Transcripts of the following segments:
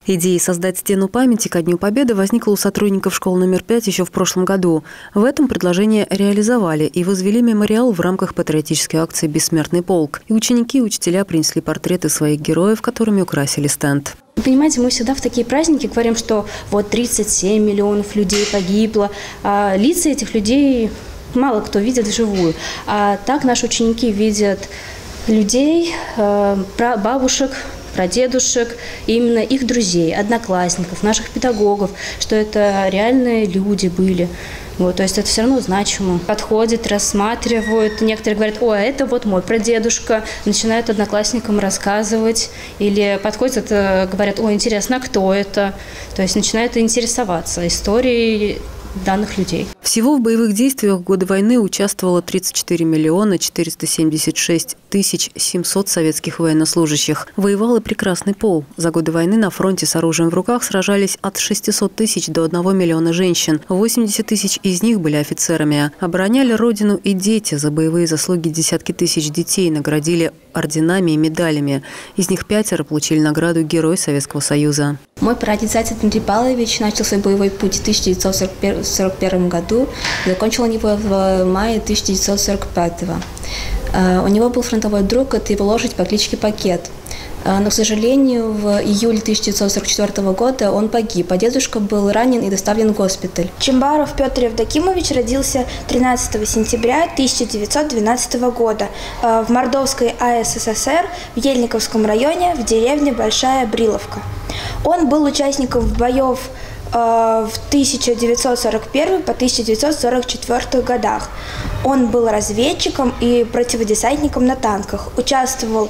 Идея создать стену памяти ко Дню Победы возникла у сотрудников школы номер 5 еще в прошлом году. В этом предложение реализовали и возвели мемориал в рамках патриотической акции «Бессмертный полк». И ученики, и учителя принесли портреты своих героев, которыми украсили стенд. Понимаете, мы всегда в такие праздники говорим, что вот 37 миллионов людей погибло, а лица этих людей мало кто видит вживую. А так наши ученики видят людей, бабушек, прадедушек, именно их друзей, одноклассников, наших педагогов, что это реальные люди были. Вот, то есть это все равно значимо. Подходят, рассматривают. Некоторые говорят: о, это вот мой прадедушка. Начинают одноклассникам рассказывать. Или подходят, говорят: о, интересно, а кто это? То есть начинают интересоваться историей данных людей. Всего в боевых действиях в годы войны участвовало 34 миллиона 476 тысяч 700 советских военнослужащих. Воевал и прекрасный пол. За годы войны на фронте с оружием в руках сражались от 600 тысяч до 1 миллиона женщин. 80 тысяч из них были офицерами. Обороняли родину и дети. За боевые заслуги десятки тысяч детей наградили орденами и медалями. Из них 5 получили награду Герой Советского Союза. Мой прадед Зайцев Дмитрий Павлович начал свой боевой путь в 1941 году. Закончил он его в мае 1945. У него был фронтовой друг, это его лошадь по кличке Пакет. Но, к сожалению, в июле 1944 года он погиб, а дедушка был ранен и доставлен в госпиталь. Чимбаров Петр Евдокимович родился 13 сентября 1912 года в Мордовской АССР в Ельниковском районе в деревне Большая Бриловка. Он был участником боев в 1941 по 1944 годах. Он был разведчиком и противодесантником на танках. Участвовал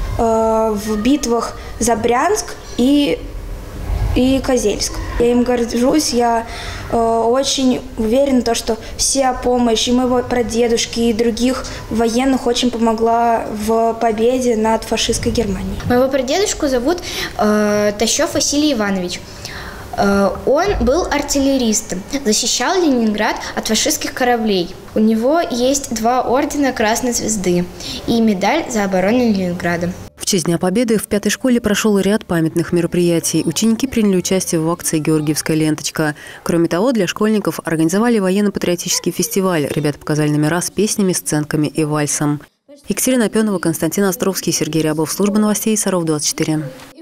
в битвах за Брянск и Козельск. Я им горжусь, я очень уверена, что вся помощь и моего прадедушки, и других военных очень помогла в победе над фашистской Германией. Моего прадедушку зовут Тащев Василий Иванович. Он был артиллеристом, защищал Ленинград от фашистских кораблей. У него есть 2 ордена Красной Звезды и медаль за оборону Ленинграда. В честь Дня Победы в 5-й школе прошел ряд памятных мероприятий. Ученики приняли участие в акции «Георгиевская ленточка». Кроме того, для школьников организовали военно-патриотический фестиваль. Ребята показали номера с песнями, сценками и вальсом. Екатерина Опенова, Константин Островский, Сергей Рябов. Служба новостей Саров 24.